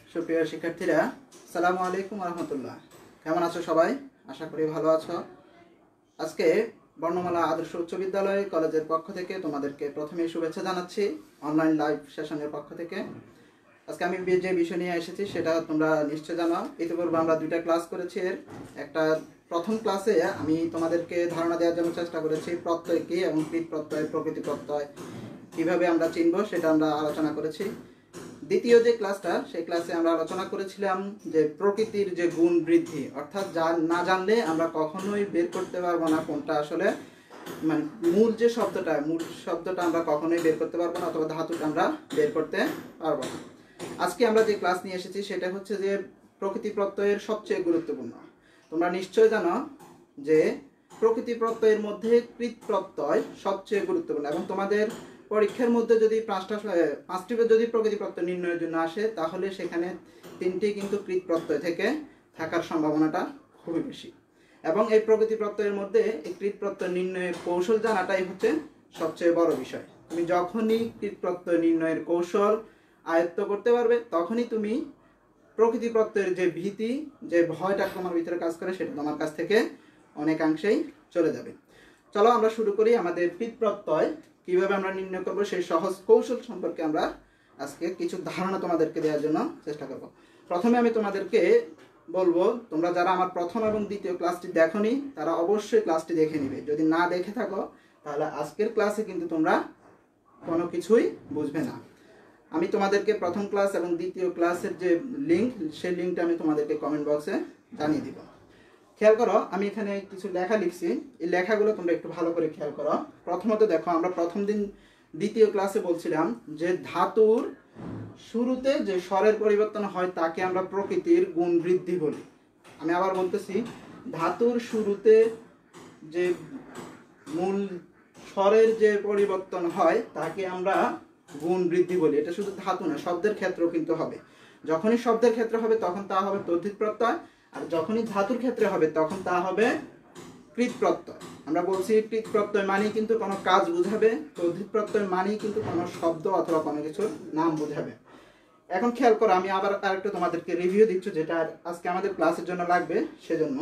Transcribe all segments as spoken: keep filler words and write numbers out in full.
সুপ্রিয় শিক্ষার্থীরা, আসসালামু আলাইকুম ওয়া রাহমাতুল্লাহ। কেমন আছো সবাই? আশা করি ভালো আছো। আজকে বর্ণমালা আদর্শ উচ্চ বিদ্যালয় কলেজের পক্ষ থেকে তোমাদেরকে প্রথমেই শুভেচ্ছা জানাচ্ছি, অনলাইন লাইভ সেশনের পক্ষ থেকে। আজকে আমি যে বিষয় নিয়ে এসেছি সেটা তোমরা নিশ্চয় জানো। ইতিপূর্বে আমরা দুইটা ক্লাস করেছি। এর একটা প্রথম ক্লাসে আমি তোমাদেরকে ধারণা দেওয়ার জন্য চেষ্টা করেছি প্রত্যয় কি এবং কৃত প্রত্যয়, প্রকৃতি প্রত্যয় কিভাবে আমরা চিনব সেটা আমরা আলোচনা করেছি। দ্বিতীয় যে ক্লাসটা, সেই ক্লাসে আমরা আলোচনা করেছিলাম যে প্রকৃতির যে গুণ বৃদ্ধি, অর্থাৎ যা না জানলে আমরা কখনোই বের করতে পারবো না কোনটা আসলে মানে মূল যে শব্দটা, মূল শব্দটা আমরা কখনোই বের করতে পারবো না, অথবা ধাতুটা আমরা বের করতে পারবো না। আজকে আমরা যে ক্লাস নিয়ে এসেছি সেটা হচ্ছে যে প্রকৃতি প্রত্যয়ের সবচেয়ে গুরুত্বপূর্ণ। তোমরা নিশ্চয় জানো যে প্রকৃতি প্রত্যয়ের মধ্যে কৃত প্রত্যয় সবচেয়ে গুরুত্বপূর্ণ, এবং তোমাদের পরীক্ষার মধ্যে যদি পাঁচটা পাঁচটি যদি প্রকৃতি প্রত্যয় নির্ণয়ের জন্য আসে, তাহলে সেখানে তিনটি কিন্তু কৃত প্রত্যয় থেকে থাকার সম্ভাবনাটা খুবই বেশি। এবং এই প্রকৃতি প্রত্যয়ের মধ্যে এই কৃত প্রত্যয় নির্ণয়ের কৌশল জানাটাই হচ্ছে সবচেয়ে বড় বিষয়। তুমি যখনই কৃত প্রত্যয় নির্ণয়ের কৌশল আয়ত্ত করতে পারবে, তখনই তুমি প্রকৃতি প্রত্যয়ের যে ভীতি, যে ভয়টা তোমার ভিতরে কাজ করে, সেটা তোমার কাছ থেকে অনেকাংশেই চলে যাবে। চলো আমরা শুরু করি। আমাদের কৃত প্রত্যয় কিভাবে আমরা নির্ণয় করবো সেই সহজ কৌশল সম্পর্কে আমরা আজকে কিছু ধারণা তোমাদেরকে দেওয়ার জন্য চেষ্টা করব। প্রথমে আমি তোমাদেরকে বলবো, তোমরা যারা আমার প্রথম এবং দ্বিতীয় ক্লাসটি দেখোনি তারা অবশ্যই ক্লাসটি দেখে নিবে। যদি না দেখে থাকো তাহলে আজকের ক্লাসে কিন্তু তোমরা কোনো কিছুই বুঝবে না। আমি তোমাদেরকে প্রথম ক্লাস এবং দ্বিতীয় ক্লাসের যে লিঙ্ক, সেই লিঙ্কটা আমি তোমাদেরকে কমেন্ট বক্সে জানিয়ে দিব। খেয়াল করো, আমি এখানে কিছু লেখা লিখছি। এই লেখাগুলো তোমরা একটু ভালো করে খেয়াল করো। প্রথমত দেখো, আমরা প্রথম দিন দ্বিতীয় ক্লাসে বলছিলাম যে ধাতুর শুরুতে যে স্বরের পরিবর্তন হয় তাকে আমরা প্রকৃতির গুণ বৃদ্ধি বলি। আমি আবার বলতেছি, ধাতুর শুরুতে যে মূল স্বরের যে পরিবর্তন হয় তাকে আমরা গুণ বৃদ্ধি বলি। এটা শুধু ধাতু না, শব্দের ক্ষেত্রেও কিন্তু হবে। যখনই শব্দের ক্ষেত্রে হবে তখন তা হবে তদ্ধিত প্রত্যয়, আর যখনই ধাতুর ক্ষেত্রে হবে তখন তা হবে কৃত প্রত্যয়। আমরা বলছি কৃত প্রত্যয় মানেই কিন্তু কোনো কাজ বুঝাবে, তদ্ধিত প্রত্যয় মানেই কিন্তু কোনো শব্দ অথবা কোনো কিছুর নাম বুঝাবে। এখন খেয়াল করো, আমি আবার আরেকটু তোমাদেরকে রিভিউ দিচ্ছি, যেটা আজকে আমাদের ক্লাসের জন্য লাগবে। সেজন্য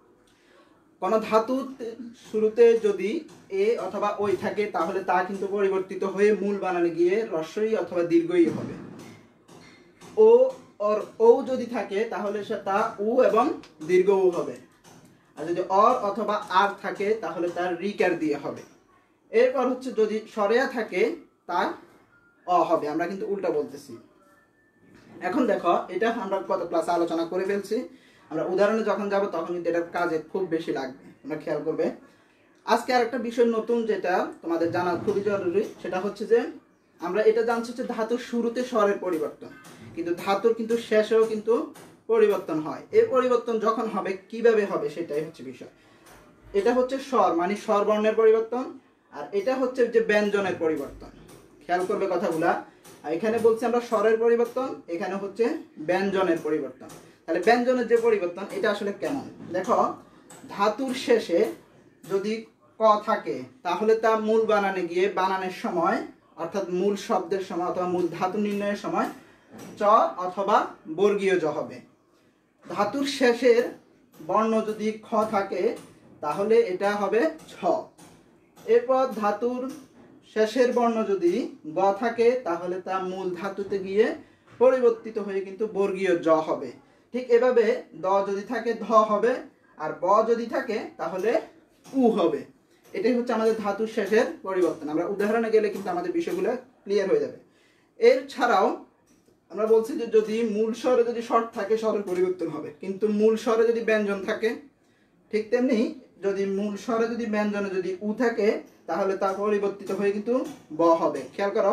কোনো ধাতু শুরুতে যদি এ অথবা ওই থাকে, তাহলে তা কিন্তু পরিবর্তিত হয়ে মূল বানানে গিয়ে রস্বই অথবা দীর্ঘই হবে। ও অর ও যদি থাকে তাহলে সে তা উ এবং দীর্ঘ উ হবে। আর যদি অর অথবা আর থাকে তাহলে তার রিকার দিয়ে হবে। এরপর হচ্ছে যদি সরেয়া থাকে তা অ হবে। আমরা কিন্তু উল্টা বলতেছি। এখন দেখো, এটা আমরা কত ক্লাসে আলোচনা করে ফেলছি। আমরা উদাহরণে যখন যাব তখন কিন্তু এটার কাজে খুব বেশি লাগবে, তোমরা খেয়াল করবে। আজকে আর একটা বিষয় নতুন যেটা তোমাদের জানা খুবই জরুরি, সেটা হচ্ছে যে আমরা এটা জানছি যে ধাতুর শুরুতে স্বরের পরিবর্তন, কিন্তু ধাতুর কিন্তু শেষেও কিন্তু পরিবর্তন হয়। এই পরিবর্তন যখন হবে কিভাবে হবে সেটাই হচ্ছে বিষয়। এটা হচ্ছে স্বর মানে স্বর বর্ণের পরিবর্তন, আর এটা হচ্ছে যে ব্যঞ্জনের পরিবর্তন। খেয়াল করবে কথাগুলা। এখানে বলছি আমরা স্বরের পরিবর্তন, এখানে হচ্ছে ব্যঞ্জনের পরিবর্তন। তাহলে ব্যঞ্জনের যে পরিবর্তন, এটা আসলে কেমন দেখো। ধাতুর শেষে যদি ক থাকে তাহলে তা মূল বানানে গিয়ে বানানের সময়, অর্থাৎ মূল শব্দের সময় অথবা মূল ধাতু নির্ণয়ের সময় চ অথবা বর্গীয় জ হবে। ধাতুর শেষের বর্ণ যদি খ থাকে তাহলে এটা হবে ছ। এরপর ধাতুর শেষের বর্ণ যদি গ থাকে তাহলে তা মূল ধাতুতে গিয়ে পরিবর্তিত হয়ে কিন্তু বর্গীয় জ হবে। ঠিক এভাবে দ যদি থাকে ধ হবে, আর ব যদি থাকে তাহলে উ হবে। এটাই হচ্ছে আমাদের ধাতুর শেষের পরিবর্তন। আমরা উদাহরণে গেলে কিন্তু আমাদের বিষয়গুলো ক্লিয়ার হয়ে যাবে। এর ছাড়াও আমরা বলছি যে যদি মূল স্বরে যদি শর্ট থাকে স্বরের পরিবর্তন হবে, কিন্তু মূল স্বরে যদি ব্যঞ্জন থাকে, ঠিক তেমনি যদি মূল স্বরে যদি ব্যঞ্জনে যদি উ থাকে তাহলে তা পরিবর্তিত হয়ে কিন্তু ব হবে। খেয়াল করো,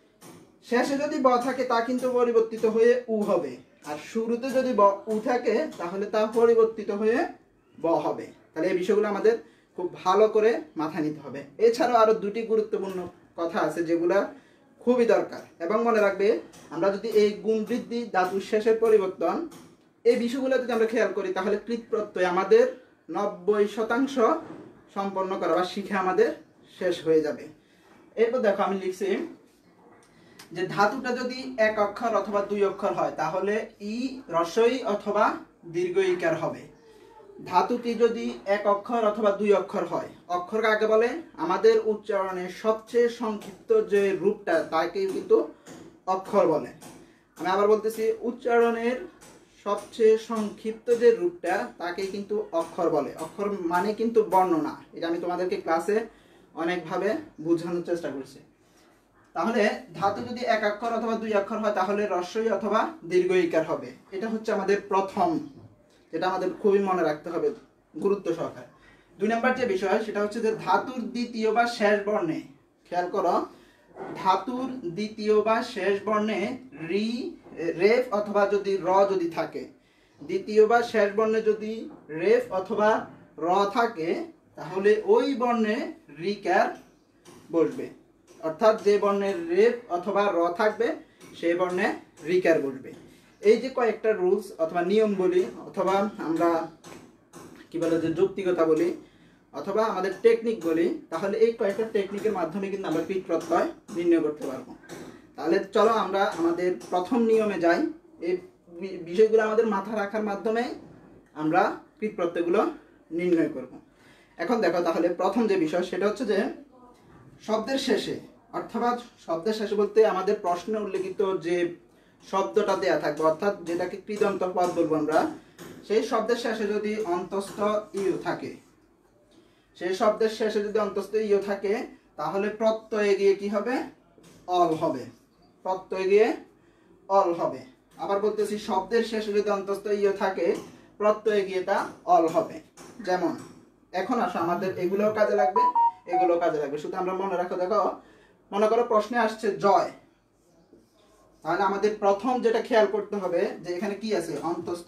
শেষে যদি ব থাকে তা কিন্তু পরিবর্তিত হয়ে উ হবে, আর শুরুতে যদি ব উ থাকে তাহলে তা পরিবর্তিত হয়ে ব হবে। তাহলে এই বিষয়গুলো আমাদের খুব ভালো করে মাথায় নিতে হবে। এছাড়াও আরো দুটি গুরুত্বপূর্ণ কথা আছে যেগুলা খুবই দরকার। এবং মনে রাখবে, আমরা যদি এই গুণ বৃদ্ধি, ধাতুর শেষের পরিবর্তন, এই বিষয়গুলো যদি আমরা খেয়াল করি তাহলে কৃত প্রত্যয় আমাদের নব্বই শতাংশ সম্পন্ন করা বা শিখে আমাদের শেষ হয়ে যাবে। এরপর দেখো, আমি লিখছি যে ধাতুটা যদি এক অক্ষর অথবা দুই অক্ষর হয় তাহলে ই রস্বই অথবা দীর্ঘ ইকার হবে। ধাতুটি যদি এক অক্ষর অথবা দুই অক্ষর হয়, অক্ষর কাকে বলে? আমাদের উচ্চারণের সবচেয়ে সংক্ষিপ্ত যে রূপটা তাকে কিন্তু অক্ষর বলে। আমি আবার বলতেছি, উচ্চারণের সবচেয়ে সংক্ষিপ্ত যে রূপটা তাকে কিন্তু অক্ষর বলে। অক্ষর মানে কিন্তু বর্ণ না, এটা আমি তোমাদেরকে ক্লাসে অনেকভাবে বোঝানোর চেষ্টা করছি। তাহলে ধাতু যদি এক অক্ষর অথবা দুই অক্ষর হয় তাহলে রস্বই অথবা দীর্ঘ ইকার হবে। এটা হচ্ছে আমাদের প্রথম, যেটা আমাদের খুবই মনে রাখতে হবে গুরুত্ব সহকারে। দুই নাম্বার যে বিষয় সেটা হচ্ছে যে ধাতুর দ্বিতীয় বা শেষ বর্ণে, খেয়াল করো, ধাতুর দ্বিতীয় বা শেষ বর্ণে রি রেফ অথবা যদি র যদি থাকে, দ্বিতীয় বা শেষ বর্ণে যদি রেফ অথবা র থাকে তাহলে ওই বর্ণে রিকার বসবে। অর্থাৎ যে বর্ণের রেফ অথবা র থাকবে সেই বর্ণে রিকার বসবে। এই যে কয়েকটা রুলস অথবা নিয়ম বলি, অথবা আমরা কি বলে যে যুক্তিকতা বলি, অথবা আমাদের টেকনিক বলি, তাহলে এই কয়েকটা টেকনিকের মাধ্যমে কিন্তু আমরা কৃৎ প্রত্যয় নির্ণয় করতে পারবো। তাহলে চলো আমরা আমাদের প্রথম নিয়মে যাই। এই বিষয়গুলো আমাদের মাথা রাখার মাধ্যমে আমরা কৃৎ প্রত্যয়গুলো নির্ণয় করব। এখন দেখো, তাহলে প্রথম যে বিষয় সেটা হচ্ছে যে শব্দের শেষে, অর্থাৎ শব্দের শেষে বলতে আমাদের প্রশ্নে উল্লেখিত যে শব্দটা দেয়া থাকবে, অর্থাৎ যেটাকে কৃদন্ত পদ বলবো আমরা, সেই শব্দের শেষে যদি অন্তস্থ ইউ থাকে, সেই শব্দের শেষে যদি অন্তস্থ ইউ থাকে তাহলে প্রত্যয়ে গিয়ে কি হবে? অল হবে। প্রত্যয়ে গিয়ে অল হবে। আবার বলতেছি, শব্দের শেষে যদি অন্তস্থ ইউ থাকে প্রত্যয়ে গিয়ে তা অল হবে। যেমন এখন আসো, আমাদের এগুলোও কাজে লাগবে, এগুলোও কাজে লাগবে, শুধু আমরা মনে রাখো। দেখো, মনে করো প্রশ্নে আসছে জয়, তাহলে আমাদের প্রথম যেটা খেয়াল করতে হবে যে এখানে কি আছে? অন্তস্থ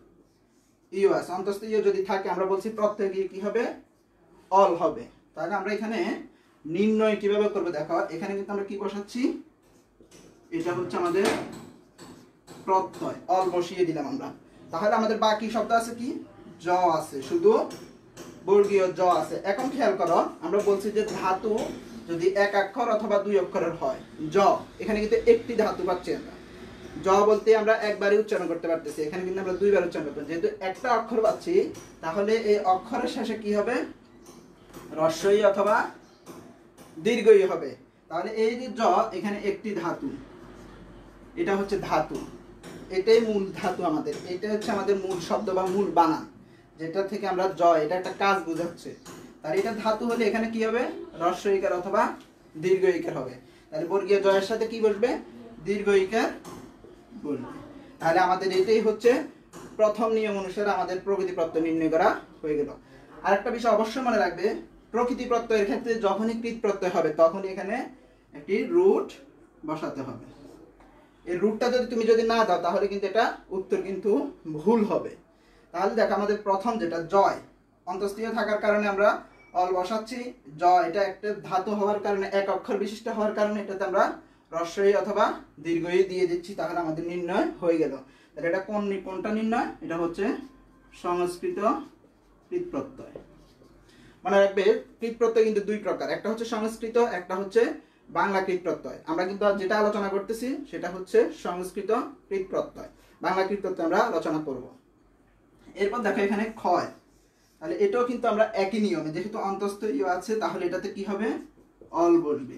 ইউ আছে। অন্তস্থ ইউ যদি থাকে আমরা বলছি প্রত্যয় গিয়ে কি হবে? অল হবে। তাহলে আমরা এখানে নির্ণয় কিভাবে করবো? দেখো, এখানে কিন্তু আমরা কি বসাচ্ছি, এটা হচ্ছে আমাদের প্রত্যয়, অল বসিয়ে দিলাম আমরা। তাহলে আমাদের বাকি শব্দ আছে কি? জ আছে, শুধু বর্গীয় জ আছে। এখন খেয়াল করো, আমরা বলছি যে ধাতু যদি এক অক্ষর অথবা দুই অক্ষরের হয়, জ, এখানে কিন্তু একটি ধাতু পাচ্ছি আমরা। জ বলতে আমরা একবারই উচ্চারণ করতে পারতেছি, এখানে কিন্তু আমরা দুইবার উচ্চারণ করতে পারি। যেহেতু একটা অক্ষর পাচ্ছি তাহলে এই অক্ষরের শেষে কি হবে? রস্বই অথবা দীর্ঘই হবে। তাহলে এই যে জ, এখানে একটি ধাতু, এটা হচ্ছে ধাতু, এটাই মূল ধাতু আমাদের, এটা হচ্ছে আমাদের মূল শব্দ বা মূল বানান, যেটা থেকে আমরা জ, এটা একটা কাজ বোঝাচ্ছে। তাহলে এটা ধাতু হলে এখানে কি হবে? রস্বই ইকার অথবা দীর্ঘ ইকার হবে। তাহলে বর্গীয় জয়ের সাথে কি বসবে? দীর্ঘ ইকার বসবে। তাহলে আমাদের এটাই হচ্ছে প্রথম নিয়ম অনুসারে আমাদের প্রকৃতি প্রত্যয় নির্ণয় করা হয়ে গেল। আরেকটা বিষয় অবশ্যই মনে রাখবে, প্রকৃতি প্রত্যয়ের ক্ষেত্রে যখনই কৃৎ প্রত্যয় হবে তখনই এখানে একটি রুট বসাতে হবে। এই রুটটা যদি তুমি যদি না দাও তাহলে কিন্তু এটা উত্তর কিন্তু ভুল হবে। তাহলে দেখো, আমাদের প্রথম যেটা জয়, অন্তস্থীয় থাকার কারণে আমরা অল বসাচ্ছি। জ, এটা একটা ধাতু হওয়ার কারণে, এক অক্ষর বিশিষ্ট হওয়ার কারণে এটাতে আমরা রস্বই অথবা দীর্ঘই দিয়ে দিচ্ছি। তাহলে আমাদের নির্ণয় হয়ে গেল। তাহলে এটা কোন কোনটা নির্ণয়? এটা হচ্ছে সংস্কৃত কৃৎ প্রত্যয়। মনে রাখবে, কৃৎ প্রত্যয় কিন্তু দুই প্রকার, একটা হচ্ছে সংস্কৃত, একটা হচ্ছে বাংলা কৃৎ প্রত্যয়। আমরা কিন্তু যেটা আলোচনা করতেছি সেটা হচ্ছে সংস্কৃত কৃৎ প্রত্যয়। বাংলা কৃৎ প্রত্যয় আমরা আলোচনা করব। এরপর দেখো এখানে ক্ষয়, তাহলে এটাও কিন্তু আমরা একই নিয়মে, যেহেতু অন্তস্থ ইউ আছে তাহলে এটাতে কি হবে? অল বসবে।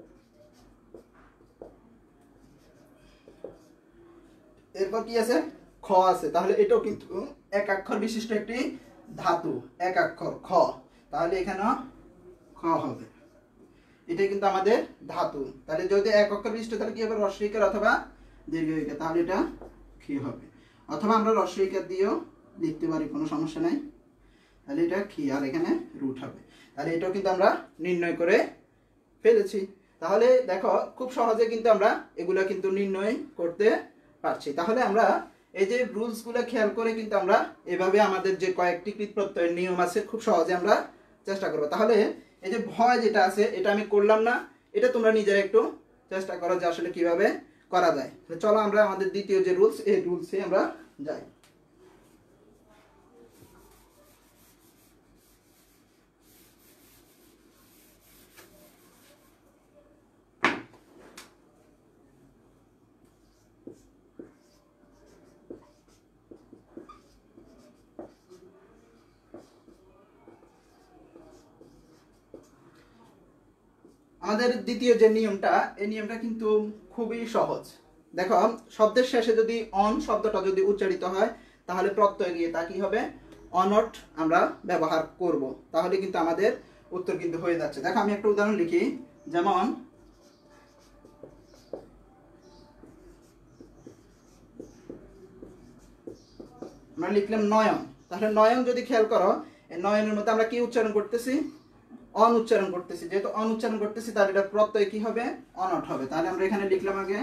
এরপর কি আছে? খ আছে, তাহলে এটাও কিন্তু এক অক্ষর বিশিষ্ট একটি ধাতু, এক অক্ষর খ, তাহলে এখানে খ হবে। এটা কিন্তু আমাদের ধাতু, তাহলে যদি এক অক্ষর বিশিষ্ট তাহলে কি হবে? রস্বই ইকার অথবা দীর্ঘ ইকার, তাহলে এটা খি হবে। অথবা আমরা রস্বই ইকার দিয়েও লিখতে পারি, কোনো সমস্যা নাই। তাহলে এটা খি, আর এখানে রুট হবে। তাহলে এটাও কিন্তু আমরা নির্ণয় করে ফেলেছি। তাহলে দেখো, খুব সহজে কিন্তু আমরা এগুলো কিন্তু নির্ণয় করতে পারছি। তাহলে আমরা এই যে রুলসগুলো খেয়াল করে কিন্তু আমরা এভাবে আমাদের যে কয়েকটি কৃৎ প্রত্যয়ের নিয়ম আছে খুব সহজে আমরা চেষ্টা করব। তাহলে এই যে ভয় যেটা আছে এটা আমি করলাম না, এটা তোমরা নিজেরা একটু চেষ্টা করো যে আসলে কিভাবে করা যায়। চলো আমরা আমাদের দ্বিতীয় যে রুলস, এই রুলসে আমরা যাই। আমাদের দ্বিতীয় যে নিয়মটা, এই নিয়মটা কিন্তু খুবই সহজ। দেখো, শব্দের শেষে যদি অন শব্দটা যদি উচ্চারিত হয় তাহলে প্রত্যয় গিয়ে তা কি হবে, অনট আমরা ব্যবহার করব, তাহলে কিন্তু আমাদের উত্তর কিন্তু হয়ে যাচ্ছে। দেখো আমি একটা উদাহরণ লিখি, যেমন আমরা লিখলাম নয়ন। তাহলে নয়ন যদি খেয়াল করো, এই নয়নের মধ্যে আমরা কি উচ্চারণ করতেছি, অন উচ্চারণ করতেছি। যেহেতু অন উচ্চারণ করতেছি তাহলে এটা প্রত্যয় কি হবে, অনট হবে। তাহলে আমরা এখানে লিখলাম আগে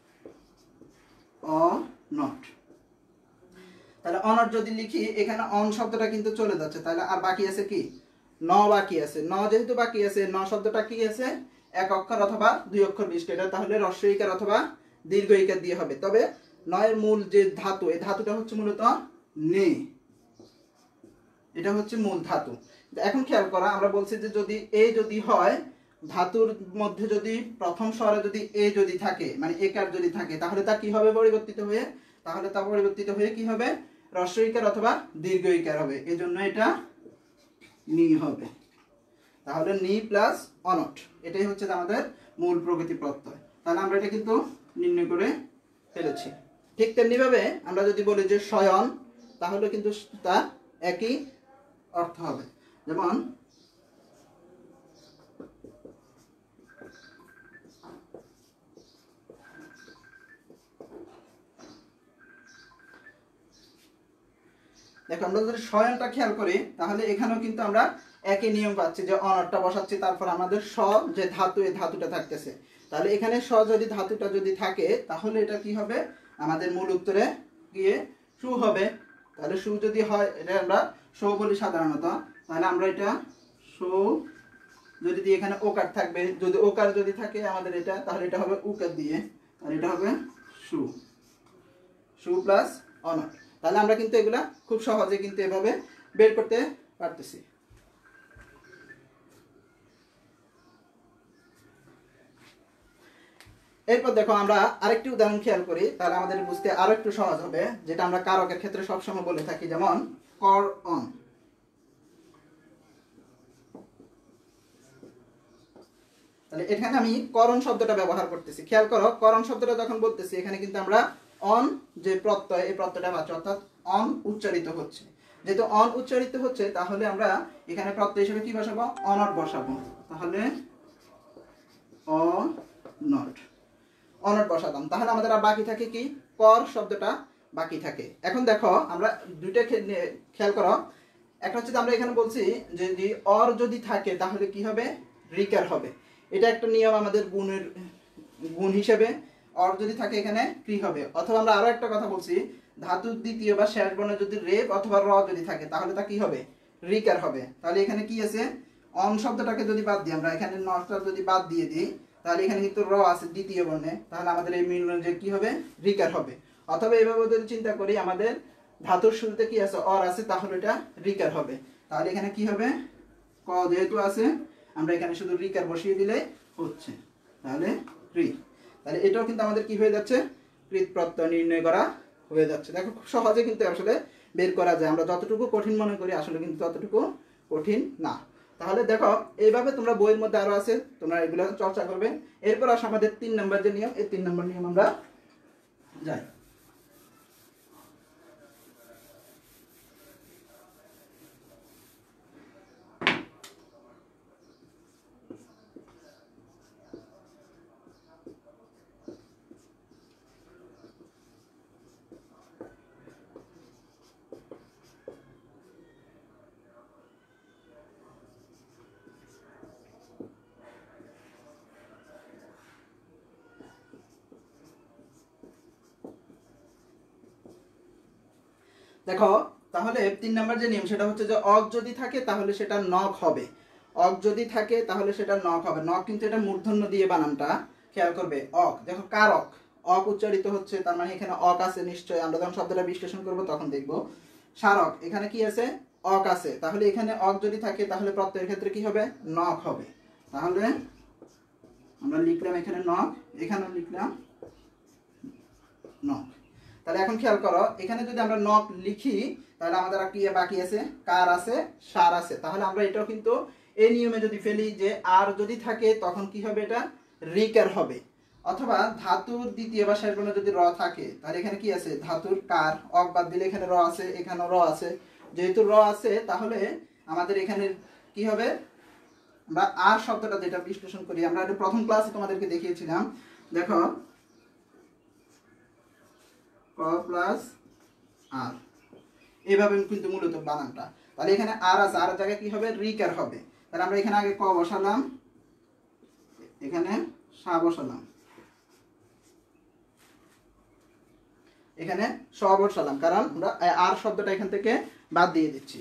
অনট। তাহলে অনট যদি লিখি, এখানে অন শব্দটা কিন্তু চলে যাচ্ছে, তাহলে আর বাকি আছে কি, ন বাকি আছে। ন যেহেতু বাকি আছে, ন শব্দটা কি আছে, এক অক্ষর অথবা দুই অক্ষর বিশিষ্ট। এটা তাহলে হ্রস্ব ইকার অথবা দীর্ঘ ইকার দিয়ে হবে। তবে নয়ের মূল যে ধাতু, এই ধাতুটা হচ্ছে মূলত নে, এটা হচ্ছে মূল ধাতু। এখন খেয়াল করা, আমরা বলছি যে যদি এ যদি হয়, ধাতুর মধ্যে যদি প্রথম স্বরে যদি এ যদি থাকে, মানে একার যদি থাকে, তাহলে তা কি হবে পরিবর্তিত হয়ে, তাহলে তা পরিবর্তিত হয়ে কি হবে, হ্রস্ব ইকার অথবা দীর্ঘ ইকার হবে। এই জন্য এটা নি হবে। তাহলে নি প্লাস অনট, এটাই হচ্ছে আমাদের মূল প্রকৃতি প্রত্যয়। তাহলে আমরা এটা কিন্তু নির্ণয় করে ফেলেছি। ঠিক তেমনি ভাবে আমরা যদি বলি যে শয়ন, তাহলে কিন্তু তা একই অর্থ হবে। যেমন দেখো, আমরা যদি শয়নটা খেয়াল করি তাহলে এখানেও কিন্তু আমরা একই নিয়ম পাচ্ছি, যে অনটটা বসাচ্ছি, তারপর আমাদের স যে ধাতু, এই ধাতুটা থাকতেছে। তাহলে এখানে স যদি ধাতুটা যদি থাকে তাহলে এটা কি হবে, আমাদের মূল উত্তরে গিয়ে সু হবে। তাহলে সু যদি হয়, এটা আমরা সৌ বলি সাধারণত, তাহলে আমরা এটা সৌ যদি দিয়ে, এখানে ওকার থাকবে, যদি ওকার যদি থাকে আমাদের এটা, তাহলে এটা হবে উকার দিয়ে, আর এটা হবে সু, সু প্লাস অনট। তাহলে আমরা কিন্তু এগুলা খুব সহজে কিন্তু এভাবে বের করতে পারতেছি। এরপর দেখো আমরা আরেকটি উদাহরণ খেয়াল করি, তাহলে আমাদের বুঝতে আরো একটু সহজ হবে, যেটা আমরা কারকের ক্ষেত্রে সবসময় বলে থাকি, যেমন কর অন। তাহলে এখানে আমি করণ শব্দটা ব্যবহার করতেছি। খেয়াল করো, করণ শব্দটা যখন বলতেছি, এখানে কিন্তু আমরা অন যে প্রত্যয়, এই প্রত্যয়টা পাচ্ছি, অর্থাৎ অন উচ্চারিত হচ্ছে। যেহেতু অন উচ্চারিত হচ্ছে, তাহলে আমরা এখানে প্রত্যয় হিসেবে কি বসাবো, অনট বসাবো। তাহলে অনট, অনট বসাতাম। তাহলে আমাদের আর বাকি থাকে কি, কর শব্দটা বাকি থাকে। এখন দেখো আমরা দুইটা খেয়াল করো, একটা হচ্ছে আমরা এখানে বলছি যে যদি অর যদি থাকে তাহলে কি হবে, রিকার হবে। এটা একটা নিয়ম আমাদের গুণের গুণ হিসেবে, অর যদি থাকে এখানে ক্রি হবে। অথবা আমরা আরো একটা কথা বলছি, ধাতুর দ্বিতীয় বা শেষ বর্ণ যদি রেপ অথবা র যদি থাকে তাহলে তা কি হবে, রিকার হবে। তাহলে এখানে কি আছে, অন শব্দটাকে যদি বাদ দিই, আমরা এখানে নটা যদি বাদ দিয়ে দিই, তাহলে এখানে কিন্তু র আছে দ্বিতীয় বর্ণে, তাহলে আমাদের এই মিলন যে কি হবে, রিকার হবে। অথবা এইভাবে যদি চিন্তা করি, আমাদের ধাতুর শুরুতে কি আছে, অর আছে, তাহলে এটা রিকার হবে। তাহলে এখানে কি হবে, ক যেহেতু আছে, আমরা এখানে শুধু রিকার বসিয়ে দিলে হচ্ছে, তাহলে রি। তাহলে এটাও কিন্তু আমাদের কি হয়ে যাচ্ছে, কৃত প্রত্যয় নির্ণয় করা হয়ে যাচ্ছে। দেখো খুব সহজে কিন্তু আসলে বের করা যায়। আমরা যতটুকু কঠিন মনে করি আসলে কিন্তু ততটুকু কঠিন না। তাহলে দেখো এইভাবে তোমরা বইয়ের মধ্যে আরো আছে, তোমরা এগুলো চর্চা করবে। এরপর আসে আমাদের তিন নম্বর যে নিয়ম, এই তিন নম্বর নিয়ম আমরা যাই। দেখো তাহলে তিন নম্বর যে নিয়ম, সেটা হচ্ছে যে অক যদি থাকে তাহলে সেটা নক হবে। অক যদি থাকে তাহলে সেটা নক হবে। নক কিন্তু এটা মূর্ধন্য দিয়ে বানানটা, খেয়াল করবে। অক দেখো, কারক, অক উচ্চারিত হচ্ছে, তার মানে এখানে অক আছে নিশ্চয়। আমরা যখন শব্দটা বিশ্লেষণ করব তখন দেখব। সারক, এখানে কি আছে, অক আছে। তাহলে এখানে অক যদি থাকে তাহলে প্রত্যয়ের ক্ষেত্রে কি হবে, নক হবে। তাহলে আমরা লিখলাম এখানে নক, এখানেও লিখলাম নক। তাহলে এখন খেয়াল করো, এখানে যদি আমরা নক লিখি তাহলে আমাদের কি বাকি আছে, কার আছে, সার আছে। তাহলে আমরা এটাও কিন্তু এই নিয়মে যদি ফেলি যে আর যদি থাকে তখন কি হবে, এটা রিকার হবে। অথবা ধাতুর দ্বিতীয় বা শেষ বর্ণ যদি র থাকে তাহলে এখানে কি আছে, ধাতুর কার, অক বাদ দিলে এখানে র আছে, এখানে র আছে, যেহেতু র আছে তাহলে আমাদের এখানে কি হবে, আমরা আর শব্দটা যেটা বিশ্লেষণ করি, আমরা এটা প্রথম ক্লাসে তোমাদেরকে দেখিয়েছিলাম। দেখো ক প্লাস আর, এইভাবে কিন্তু মূলত বানানটা। তাহলে এখানে আর আছে, আর জায়গায় কি হবে, রিকার হবে। তাহলে আমরা এখানে আগে ক বসালাম, এখানে সা বসালাম, এখানে স বসালাম, কারণ আমরা আর শব্দটা এখান থেকে বাদ দিয়ে দিচ্ছি।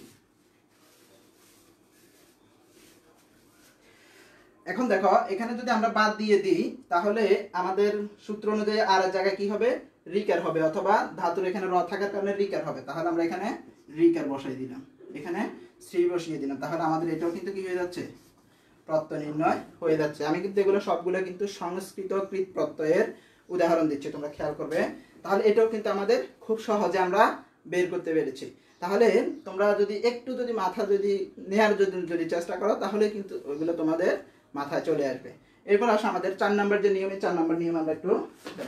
এখন দেখো এখানে যদি আমরা বাদ দিয়ে দিই তাহলে আমাদের সূত্র অনুযায়ী আর জায়গায় কি হবে, রিকার হবে, অথবা ধাতুর এখানে র থাকার কারণে রিকার হবে। তাহলে আমরা এখানে রিকার বসাই দিলাম, এখানে শ্রী বসিয়ে দিলাম। তাহলে আমাদের এটাও কিন্তু কি হয়ে যাচ্ছে, প্রত্যয় নির্ণয় হয়ে যাচ্ছে। আমি কিন্তু এগুলো সবগুলো কিন্তু সংস্কৃত কৃত প্রত্যয়ের উদাহরণ দিচ্ছি, তোমরা খেয়াল করবে। তাহলে এটাও কিন্তু আমাদের খুব সহজে আমরা বের করতে পেরেছি। তাহলে তোমরা যদি একটু যদি মাথা যদি নেয়ার যদি যদি চেষ্টা করো তাহলে কিন্তু ওইগুলো তোমাদের মাথায় চলে আসবে। এরপর আসো আমাদের চার নাম্বার যে নিয়মে, চার নাম্বার নিয়ম আমরা একটু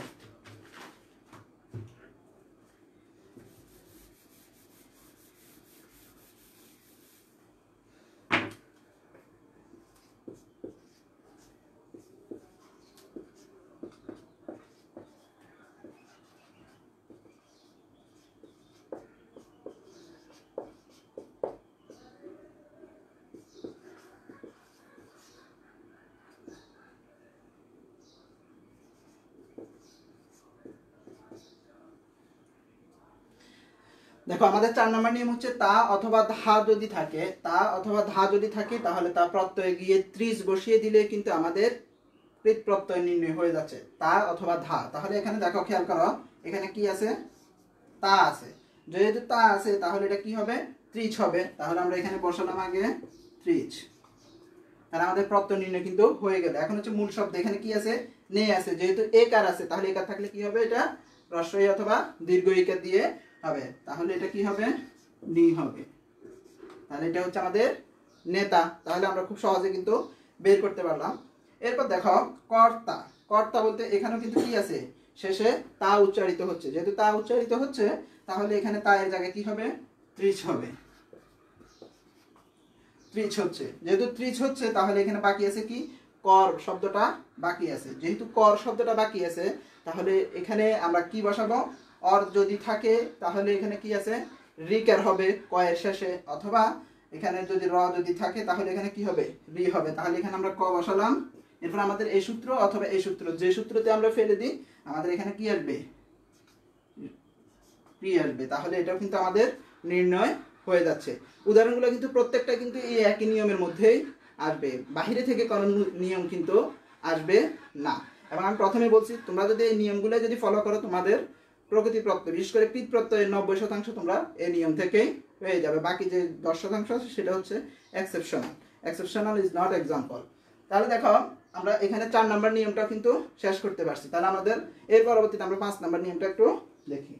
দেখো। আমাদের চার নম্বর নিয়ম হচ্ছে তা অথবা ধা যদি থাকে, তা অথবা ধা যদি থাকে তাহলে তা প্রত্যয়ে গিয়ে ত্রিশ বসিয়ে দিলে কিন্তু আমাদের কৃত প্রত্যয় নির্ণয় হয়ে যাচ্ছে, তা অথবা ধা। তাহলে এখানে দেখো, খেয়াল করো, এখানে কি আছে, তা আছে। যেহেতু তা আছে তাহলে এটা কি হবে, ত্রিশ হবে। তাহলে আমরা এখানে বসালাম আগে ত্রিশ, তাহলে আমাদের প্রত্যয় নির্ণয় কিন্তু হয়ে গেল। এখন হচ্ছে মূল শব্দ, এখানে কি আছে, নে আছে। যেহেতু একার আছে তাহলে একার থাকলে কি হবে, এটা হ্রস্ব ই অথবা দীর্ঘ ইকার দিয়ে হবে। তাহলে এটা কি হবে, নি হবে। তাহলে এটা হচ্ছে আমাদের নেতা। তাহলে আমরা খুব সহজে কিন্তু বের করতে পারলাম। এরপর দেখো কর্তা। কর্তা বলতে এখানেও কিন্তু কি আছে, শেষে তা উচ্চারিত হচ্ছে। যেহেতু তা উচ্চারিত হচ্ছে তাহলে এখানে তা এর জায়গায় কি হবে, ত্রিশ হবে। ত্রিশ হচ্ছে, যেহেতু ত্রিশ হচ্ছে তাহলে এখানে বাকি আছে কি, কর শব্দটা বাকি আছে। যেহেতু কর শব্দটা বাকি আছে তাহলে এখানে আমরা কি বসাবো, অর যদি থাকে তাহলে এখানে কি আছে, রিকার হবে কয়ের শেষে, অথবা এখানে যদি র যদি থাকে তাহলে এখানে কি হবে, রি হবে। তাহলে এখানে আমরা ক বসালাম। এরপর আমাদের এই সূত্র অথবা এই সূত্র, যে সূত্রতে আমরা ফেলে দিই আমাদের এখানে কি আসবে, রি আসবে। তাহলে এটাও কিন্তু আমাদের নির্ণয় হয়ে যাচ্ছে। উদাহরণগুলো কিন্তু প্রত্যেকটা কিন্তু এই একই নিয়মের মধ্যেই আসবে, বাহিরে থেকে কোনো নিয়ম কিন্তু আসবে না। এবং আমি প্রথমে বলছি, তোমরা যদি এই নিয়মগুলো যদি ফলো করো তোমাদের প্রকৃতি প্রত্যয়, বিশেষ করে কৃত প্রত্যয়ের নব্বই শতাংশ তোমরা এই নিয়ম থেকেই হয়ে যাবে। বাকি যে দশ শতাংশ আছে সেটা হচ্ছে exceptional. Exceptional is not example. তাহলে দেখো আমরা এখানে চার নাম্বার নিয়মটা কিন্তু শেষ করতে পারছি। তাহলে আমাদের এর পরবর্তীতে আমরা পাঁচ নাম্বার নিয়মটা একটু দেখি।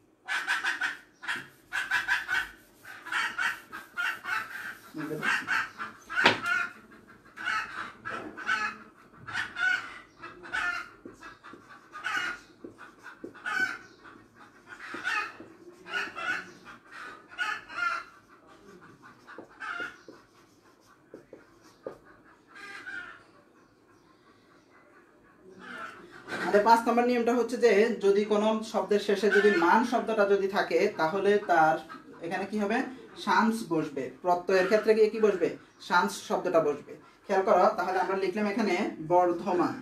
আমাদের পাঁচ নম্বর নিয়মটা হচ্ছে যে যদি কোনো শব্দের শেষে যদি মান শব্দটা যদি থাকে তাহলে তার এখানে কি হবে, শাংস বসবে। প্রত্যয়ের ক্ষেত্রে গিয়ে কি বসবে, শাংস শব্দটা বসবে। খেয়াল করো, তাহলে আমরা লিখলাম এখানে বর্ধমান।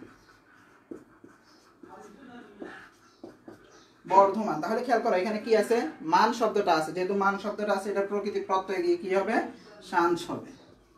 বর্ধমান, তাহলে খেয়াল করো এখানে কি আছে, মান শব্দটা আছে। যেহেতু মান শব্দটা আছে এটা প্রকৃতি প্রত্যয় গিয়ে কি হবে, শাংস হবে।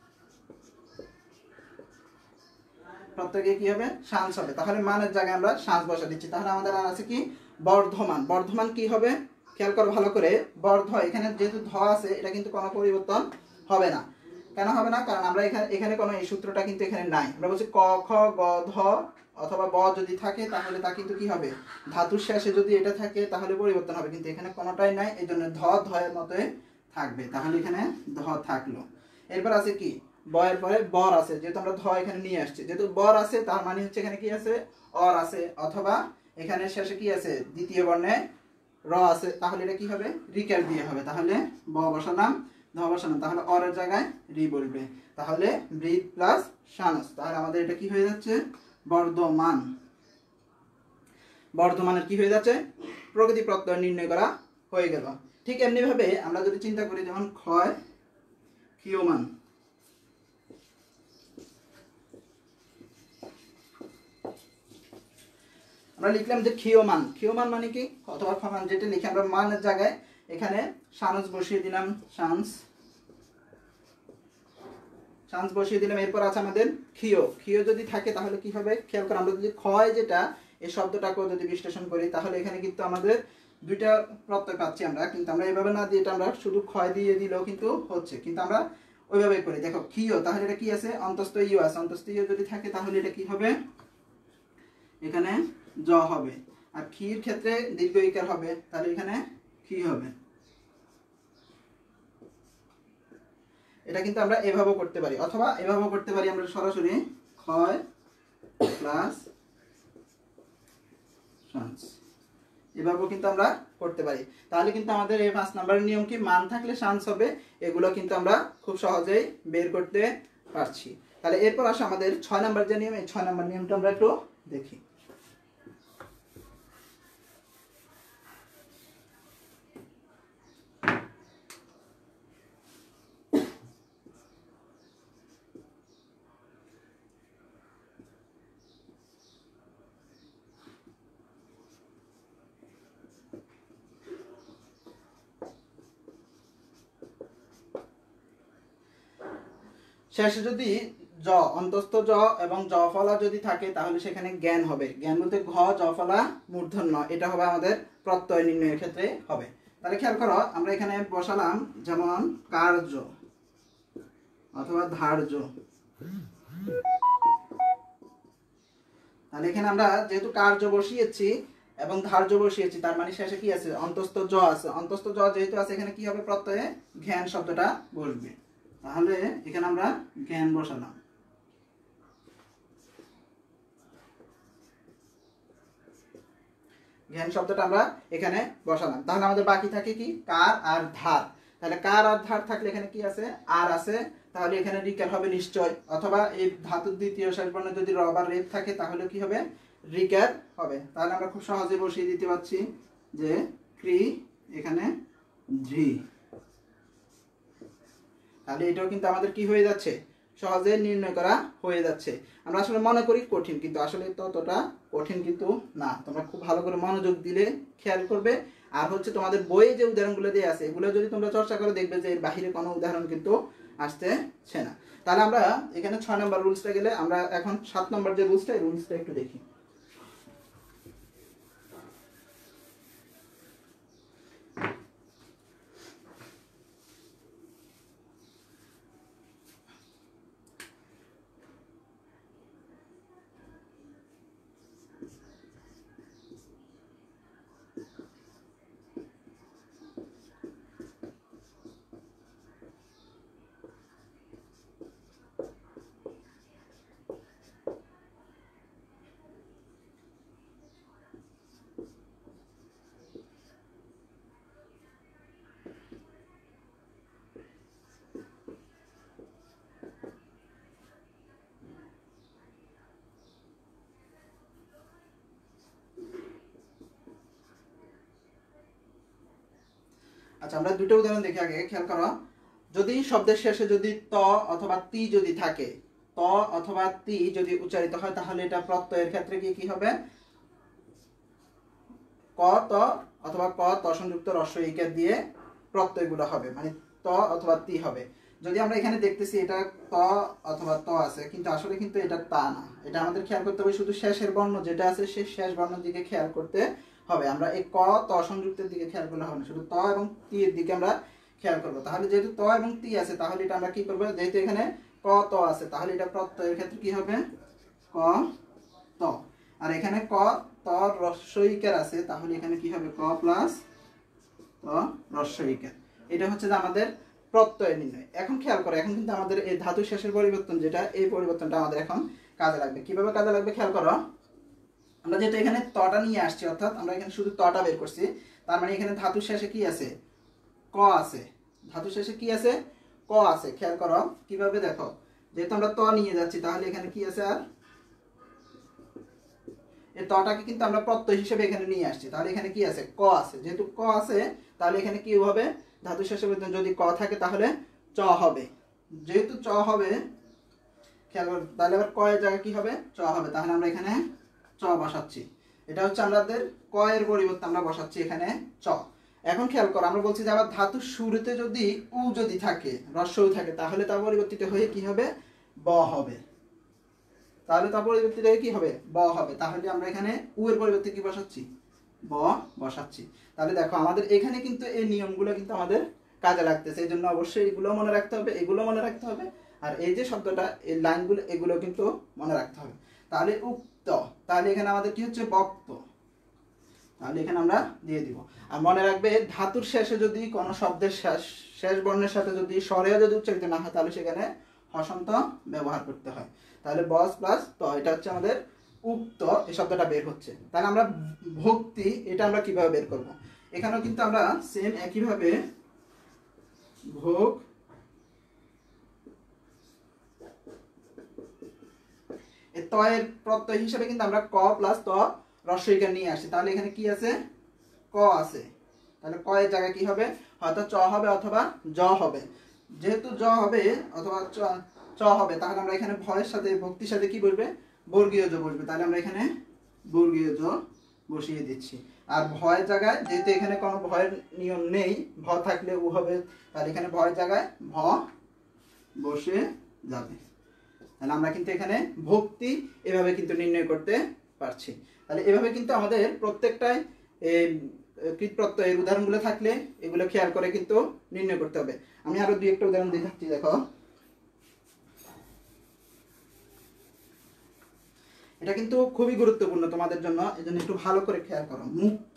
প্রত্যেকে কি হবে, শাংস হবে। তাহলে মানের জায়গায় আমরা শাংস বসা দিচ্ছি। তাহলে আমাদের আর আছে কি, বর্ধমান। বর্ধমান কি হবে, খেয়াল করো ভালো করে, বর্ধ এখানে যেহেতু ধ আছে এটা কিন্তু কোনো পরিবর্তন হবে না। কেন হবে না, কারণ আমরা এখানে এখানে কোনো এই সূত্রটা কিন্তু এখানে নাই। আমরা বলছি ক খ গ ধ অথবা ব যদি থাকে তাহলে তা কিন্তু কি হবে, ধাতুর শেষে যদি এটা থাকে তাহলে পরিবর্তন হবে, কিন্তু এখানে কোনোটাই নাই, এই জন্য ধ ধয়ের মতোই থাকবে। তাহলে এখানে ধ থাকলো। এরপর আছে কি, বয়ের পরে বর আছে, যেহেতু আমরা ধ এখানে নিয়ে আসছি, যেহেতু বর আছে তার মানে হচ্ছে এখানে কি আছে, অর আছে, অথবা এখানে শেষে কি আছে, দ্বিতীয় বর্ণে র আছে, তাহলে এটা কি হবে, রিকার দিয়ে হবে। তাহলে ব বসালাম, ধ বসালাম, তাহলে অরের জায়গায় রি বলবে। তাহলে বৃদ্ধ প্লাস সানস, তাহলে আমাদের এটা কি হয়ে যাচ্ছে, বর্ধমান। বর্ধমানের কি হয়ে যাচ্ছে, প্রকৃতি প্রত্যয় নির্ণয় করা হয়ে গেল। ঠিক এমনি ভাবে আমরা যদি চিন্তা করি, যেমন ক্ষয় ক্ষীয়মান, আমরা লিখলাম যে ক্ষীয়মান, ক্ষীয়মান মানে কি, অথবা ক্ষমান, যেটা লিখে আমরা মানের জায়গায় এখানে সানস বসিয়ে দিলাম, সানস সানস বসিয়ে দিলাম। এরপর আছে আমাদের ক্ষীয়, ক্ষীয় যদি থাকে তাহলে কি হবে, খেয়াল করে, আমরা যদি ক্ষয় যেটা এই শব্দটাকেও যদি বিশ্লেষণ করি, তাহলে এখানে কিন্তু আমাদের দুইটা প্রত্যয় পাচ্ছি আমরা, কিন্তু আমরা এইভাবে না দিয়ে এটা আমরা শুধু ক্ষয় দিয়ে দিলেও কিন্তু হচ্ছে, কিন্তু আমরা ওইভাবে করি। দেখো ক্ষীয়, তাহলে এটা কি আছে, অন্তস্থ ইউ আছে, অন্তস্থ ইউ যদি থাকে তাহলে এটা কি হবে, এখানে জ হবে। আর ক্ষীর ক্ষেত্রে দীর্ঘ ইকার হবে, তাহলে এখানে ক্ষী হবে। এটা কিন্তু আমরা এভাবেও করতে পারি, অথবা এভাবেও করতে পারি, আমরা সরাসরি ক্ষয় প্লাস সানস, এভাবেও কিন্তু আমরা করতে পারি। তাহলে কিন্তু আমাদের এই পাঁচ নাম্বারের নিয়ম কি, মান থাকলে সানস হবে, এগুলো কিন্তু আমরা খুব সহজেই বের করতে পারছি। তাহলে এরপর আসে আমাদের ছয় নাম্বার যে নিয়ম, এই ছয় নাম্বার নিয়মটা আমরা একটু দেখি। শেষে যদি জ, অন্তস্থ জ এবং জ ফলা যদি থাকে তাহলে সেখানে জ্ঞান হবে। জ্ঞান বলতে ঘ জ ফলা মূর্ধন্য, এটা হবে আমাদের প্রত্যয় নির্ণয়ের ক্ষেত্রে হবে। তাহলে খেয়াল করো, আমরা এখানে বসালাম যেমন কার্য অথবা ধার্য। তাহলে এখানে আমরা যেহেতু কার্য বসিয়েছি এবং ধার্য বসিয়েছি, তার মানে শেষে কি আছে, অন্তস্থ জ আছে, অন্তস্থ জ যেহেতু আছে, এখানে কি হবে, প্রত্যয়ে জ্ঞান শব্দটা বসবে। তাহলে এখানে আমরা জ্ঞান বসালাম। জ্ঞান শব্দটা আমরা এখানে বসালাম। তাহলে আমাদের বাকি থাকে কি, কার আর ধার। তাহলে কার আর ধার থাকলে এখানে কি আছে, আর আছে, তাহলে এখানে রিকার হবে নিশ্চয়, অথবা এই ধাতুর দ্বিতীয় শেষ বর্ণ যদি র বা রেপ থাকে তাহলে কি হবে, রিকার হবে। তাহলে আমরা খুব সহজে বসিয়ে দিতে পারছি যে ক্রি, এখানে ঝি। তাহলে এটাও কিন্তু আমাদের কি হয়ে যাচ্ছে, সহজে নির্ণয় করা হয়ে যাচ্ছে। আমরা আসলে মনে করি কঠিন, কিন্তু আসলে ততটা কঠিন কিন্তু না। তোমরা খুব ভালো করে মনোযোগ দিলে খেয়াল করবে। আর হচ্ছে তোমাদের বইয়ে যে উদাহরণগুলো দিয়ে আছে, এগুলো যদি তোমরা চর্চা করে দেখবে যে এর বাহিরে কোনো উদাহরণ কিন্তু আসতেছে না। তাহলে আমরা এখানে ছয় নম্বর রুলসটা গেলে, আমরা এখন সাত নম্বর যে রুলসটা, এই রুলসটা একটু দেখি। আচ্ছা, আমরা দুটো উদাহরণ দেখি আগে। খেয়াল করো, যদি শব্দের শেষে যদি ত অথবা তি যদি থাকে, ত অথবা তি যদি উচ্চারিত হয়, তাহলে এটা প্রত্যয়ের ক্ষেত্রে কি কি হবে, ক ত অথবা ক ত সংযুক্ত হ্রস্ব ইকার দিয়ে প্রত্যয়গুলো হবে, মানে ত অথবা তি হবে। যদি আমরা এখানে দেখতেছি এটা ত অথবা ত আছে, কিন্তু আসলে কিন্তু এটা তা না। এটা আমাদের খেয়াল করতে হবে, শুধু শেষের বর্ণ যেটা আছে সেই শেষ বর্ণের দিকে খেয়াল করতে হবে। আমরা এই ক ত সংযুক্তের দিকে খেয়াল করলে হবে না, শুধু ত এবং তি এর দিকে আমরা খেয়াল করব। তাহলে যেহেতু ত এবং তি আছে, তাহলে এটা আমরা কি করব, যেহেতু এখানে ক ত আছে, তাহলে এটা প্রত্যয়ের ক্ষেত্রে কি হবে, ক ত। আর এখানে ক ত হ্রস্ব ইকার আছে, তাহলে এখানে কি হবে, ক প্লাস ত হ্রস্ব ইকার। এটা হচ্ছে যে আমাদের প্রত্যয় নির্ণয়। এখন খেয়াল করো, এখন কিন্তু আমাদের এই ধাতু শেষের পরিবর্তন যেটা, এই পরিবর্তনটা আমাদের এখন কাজে লাগবে। কিভাবে কাজে লাগবে খেয়াল করো। আমরা যেহেতু এখানে তটা নিয়ে আসছি, অর্থাৎ আমরা এখানে শুধু তটা বের করছি, তার মানে এখানে ধাতু শেষে কি আছে, ক আছে। ধাতু শেষে কি আছে, ক আছে। খেয়াল করো কিভাবে, দেখো যেহেতু আমরা ত নিয়ে যাচ্ছি, তাহলে এখানে কি আছে, আর এই তটাকে কিন্তু আমরা প্রত্যয় হিসেবে এখানে নিয়ে আসছি, তাহলে এখানে কি আছে, ক আছে। যেহেতু ক আছে, তাহলে এখানে কি হবে, ধাতু শেষে যদি ক থাকে তাহলে চ হবে। যেহেতু চ হবে, খেয়াল করো, তাহলে আবার ক এর জায়গায় কি হবে, চ হবে। তাহলে আমরা এখানে চ বসাচ্ছি। এটা হচ্ছে আমাদের ক এর পরিবর্তে আমরা বসাচ্ছি এখানে চ। এখন খেয়াল করো, আমরা বলছি যে আবার ধাতুর শুরুতে যদি উ যদি থাকে, হ্রস্ব উ থাকে, তাহলে তা পরিবর্তিত হয়ে কি হবে, ব হবে। তাহলে তা পরিবর্তিত হয়ে কি হবে, ব হবে। তাহলে আমরা এখানে উ এর পরিবর্তে কি বসাচ্ছি, ব বসাচ্ছি। তাহলে দেখো আমাদের এখানে কিন্তু এই নিয়মগুলো কিন্তু আমাদের কাজে লাগতেছে। এই জন্য অবশ্যই এগুলো মনে রাখতে হবে, এগুলো মনে রাখতে হবে, আর এই যে শব্দটা, এই লাইনগুলো, এগুলো কিন্তু মনে রাখতে হবে। তাহলে উক্ত, তাহলে এখানে আমাদের কি হচ্ছে, বক্ত। তাহলে এখানে আমরা দিয়ে দিব। আর মনে রাখবে, ধাতুর শেষে যদি কোনো শব্দের শেষ শেষ বর্ণের সাথে যদি স্বরেও যদি উচ্চারিত না হয়, তাহলে সেখানে হসন্ত ব্যবহার করতে হয়। তাহলে বস প্লাস ত, এটা হচ্ছে আমাদের উক্ত, এই শব্দটা বের হচ্ছে। তাহলে আমরা ভক্তি, এটা আমরা কিভাবে বের করব। এখানেও কিন্তু আমরা সেম একইভাবে ভোগ এই ত এর প্রত্যয় হিসেবে কিন্তু আমরা ক প্লাস ত রস্বইকার নিয়ে আসি। তাহলে এখানে কি আছে, ক আছে। তাহলে ক এর জায়গায় কি হবে, হয়তো চ হবে অথবা জ হবে। যেহেতু জ হবে অথবা চ হবে, তাহলে আমরা এখানে ভয়ের সাথে, ভক্তির সাথে কি বলবে, বর্গীয় জ বসবে। তাহলে আমরা এখানে বর্গীয় জ বসিয়ে দিচ্ছি। আর ভয়ের জায়গায়, যেহেতু এখানে কোনো ভয়ের নিয়ম নেই, ভ থাকলে উ হবে, তাহলে এখানে ভয়ের জায়গায় ভ বসে যাবে। তাহলে আমরা কিন্তু এখানে ভক্তি এভাবে কিন্তু নির্ণয় করতে পারছি। তাহলে এভাবে কিন্তু আমাদের প্রত্যেকটাই কৃত প্রত্যয়ের উদাহরণগুলো থাকলে এগুলো খেয়াল করে কিন্তু নির্ণয় করতে হবে। আমি আরো দুই একটা উদাহরণ দেখাচ্ছি, দেখো। এটা কিন্তু খুবই গুরুত্বপূর্ণ তোমাদের জন্য, এজন্য একটু ভালো করে খেয়াল করো। মুক্ত,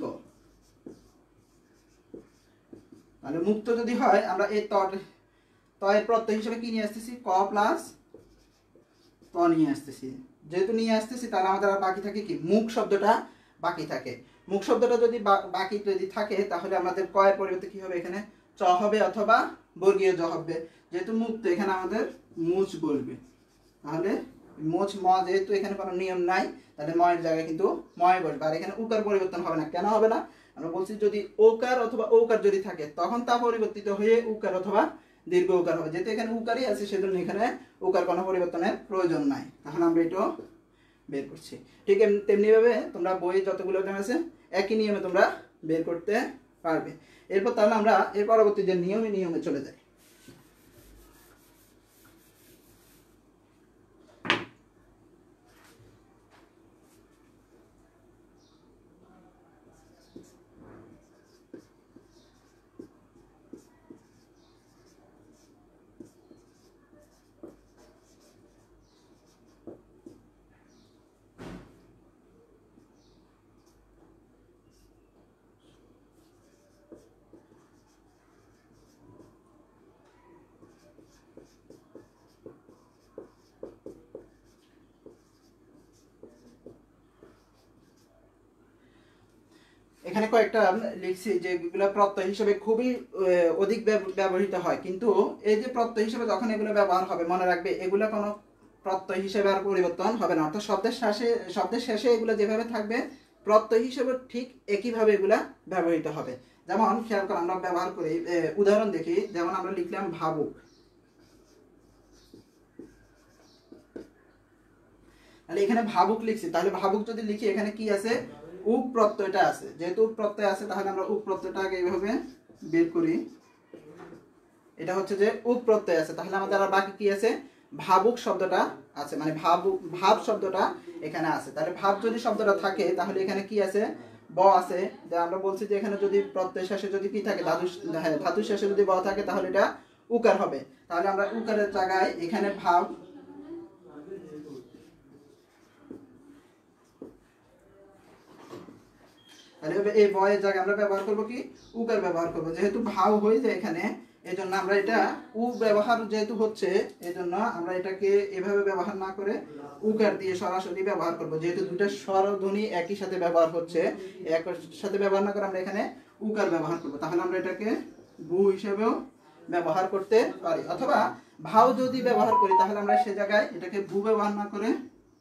তাহলে মুক্ত যদি হয়, আমরা এই ত ত এর প্রত্যয় হিসেবে কি নিয়ে আসতেছি, ক প্লাস ত নিয়ে আসতেছি। যেহেতু নিয়ে আসতেছি, তাহলে আমাদের আর বাকি থাকে কি, মুখ শব্দটা বাকি থাকে। মুখ শব্দটা যদি বাকি যদি থাকে, তাহলে আমাদের ক এর পরিবর্তে কি হবে, এখানে চ হবে অথবা বর্গীয় জ হবে। যেহেতু মুক্ত, এখানে আমাদের মুচ বলবে। তাহলে মোচ ম, যেহেতু এখানে কোনো নিয়ম নাই, তাহলে ময়ের জায়গায় কিন্তু ময় বসবে। আর এখানে উকার পরিবর্তন হবে না। কেন হবে না, আমরা বলছি যদি ওকার অথবা ঔকার যদি থাকে, তখন তা পরিবর্তিত হয়ে উকার অথবা দীর্ঘ উকার হবে। যেহেতু এখানে উকারই আছে, সেজন্য এখানে উকার কোনো পরিবর্তনের প্রয়োজন নাই। তাহলে আমরা এটাও বের করছি। ঠিক তেমনি ভাবে তোমরা বই যতগুলো আছে, একই নিয়মে তোমরা বের করতে পারবে। এরপর তাহলে আমরা এর পরবর্তী যে নিয়মে নিয়মে চলে যাই। এখানে কয়েকটা লিখছি যেগুলো প্রত্যয় হিসেবে খুবই অধিক ব্যবহৃত হয়, কিন্তু এই যে প্রত্যয় হিসেবে যখন এগুলো ব্যবহার হবে, মনে রাখবে এগুলো কোনো প্রত্যয় হিসেবে আর পরিবর্তন হবে না। অর্থাৎ শব্দের শেষে শব্দের শেষে এগুলো যেভাবে থাকবে, প্রত্যয় হিসেবে ঠিক একইভাবে এগুলা ব্যবহৃত হবে। যেমন খেয়াল করে আমরা ব্যবহার করি, উদাহরণ দেখি। যেমন আমরা লিখলাম ভাবুক, তাহলে এখানে ভাবুক লিখছি। তাহলে ভাবুক যদি লিখি, এখানে কি আছে, উক প্রত্যয়টা আছে। যেহেতু উক প্রত্যয় আছে, তাহলে আমরা উক প্রত্যয়টা আগে এইভাবে বের করি। এটা হচ্ছে যে উক প্রত্যয় আছে, তাহলে আমাদের আর বাকি কি আছে, ভাবুক শব্দটা আছে, মানে ভাবুক, ভাব শব্দটা এখানে আছে। তাহলে ভাব যদি শব্দটা থাকে, তাহলে এখানে কি আছে, ব আছে। যে আমরা বলছি যে এখানে যদি প্রত্যয় শেষে যদি কি থাকে, ধাতু, হ্যাঁ ধাতু শেষে যদি ব থাকে, তাহলে এটা উকার হবে। তাহলে আমরা উকারের জায়গায় এখানে ভাব, তাহলে এই বয়ের জায়গায় আমরা ব্যবহার করব কি, উকার ব্যবহার করব। যেহেতু ভাব হয়ে যায় এখানে, এই জন্য আমরা এটা উ ব্যবহার যেহেতু হচ্ছে, এই জন্য আমরা এটাকে এভাবে ব্যবহার না করে উকার দিয়ে সরাসরি ব্যবহার করব। যেহেতু দুটো স্বরধ্বনি একই সাথে ব্যবহার হচ্ছে, একই সাথে ব্যবহার না করে আমরা এখানে উকার ব্যবহার করব। তাহলে আমরা এটাকে বু হিসেবেও ব্যবহার করতে পারি, অথবা ভাও যদি ব্যবহার করি তাহলে আমরা সে জায়গায় এটাকে বু ব্যবহার না করে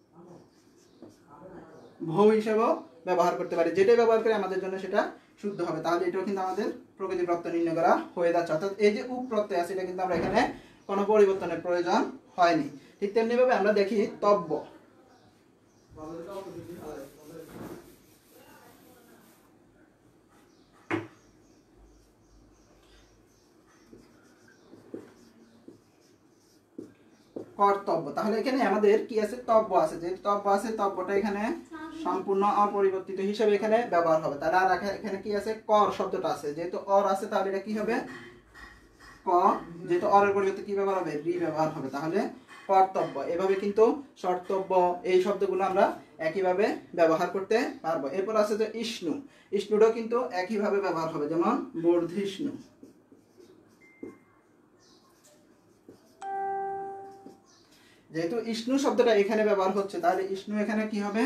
ভৌ হিসেবেও ব্যবহার করতে পারি। যেটাই ব্যবহার করে আমাদের জন্য সেটা শুদ্ধ হবে। তাহলে এটাও কিন্তু আমাদের প্রকৃতি প্রত্যয় নির্ণয় করা হয়ে যাচ্ছে। অর্থাৎ এই যে উপ প্রত্যয় আছে এটা কিন্তু আমরা এখানে কোনো পরিবর্তনের প্রয়োজন হয়নি। ঠিক তেমনি ভাবে আমরা দেখি তব্য। কর্তব্য। তাহলে এখানে আমাদের কি আছে? তব্য আছে। যে তব্য আছে, তব্যটা এখানে সম্পূর্ণ অপরিবর্তিত হিসেবে এখানে ব্যবহার হবে। তাহলে আর এখানে কি আছে? কর শব্দটা আছে। যেহেতু অর আছে তাহলে এটা কি হবে? ক। যেহেতু অরের পরিবর্তে কি ব্যবহার হবে? রি ব্যবহার হবে। তাহলে কর্তব্য। এভাবে কিন্তু শর্তব্য এই শব্দগুলো আমরা একইভাবে ব্যবহার করতে পারবো। এরপর আছে যে ইষ্ণু। ইষ্ণুটাও কিন্তু একইভাবে ব্যবহার হবে, যেমন বর্ধিষ্ণু। যেহেতু ইষ্ণু শব্দটা এখানে ব্যবহার হচ্ছে তাহলে ইষ্ণু এখানে কি হবে?